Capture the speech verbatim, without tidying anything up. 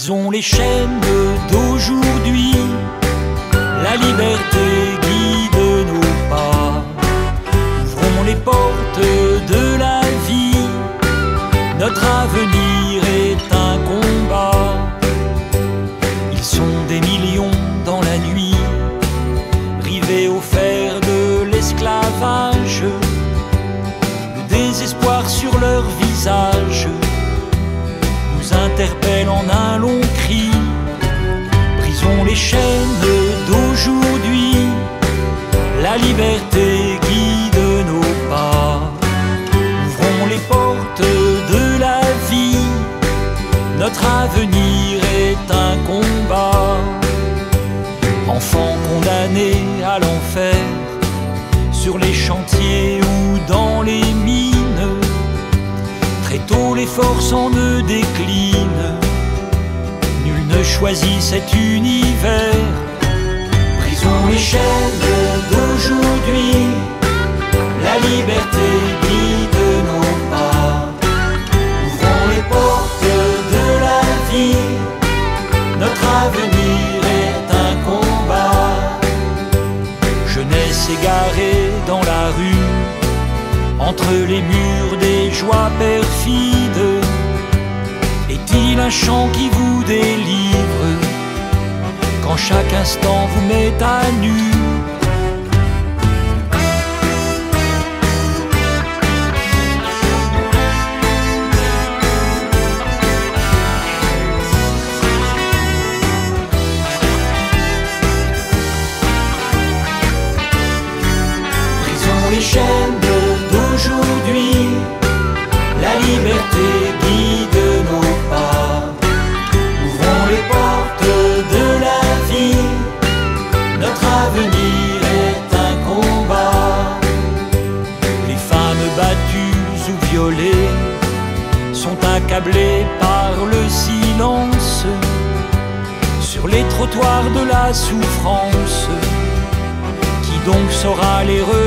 Brisons les chaînes d'aujourd'hui, la liberté guide nos pas. Ouvrons les portes de la vie, notre avenir est un combat. Ils sont des millions dans la nuit, rivés au fer de l'esclavage, le désespoir sur leur visage nous interpelle en un long cri. Brisons les chaînes d'aujourd'hui, la liberté guide nos pas. Ouvrons les portes de la vie, notre avenir est un combat. Enfants condamnés à l'enfer, sur les chantiers ou dans les mines, très tôt les forces en eux déclinent. Nul ne choisit cet univers. Brisons les chaînes d'aujourd'hui, la liberté guide nos pas. Ouvrons les portes de la vie, notre avenir est un combat. Jeunesse égarée dans la rue, entre les murs des joies perfides, est-il un chant qui vous délivre quand chaque instant vous met à nu? Brisons les chaînes d'aujourd'hui, la liberté guide nos pas. Ouvrons les portes de la vie, notre avenir est un combat. Les femmes battues ou violées sont accablées par le silence sur les trottoirs de la souffrance. Qui donc saura les retenir?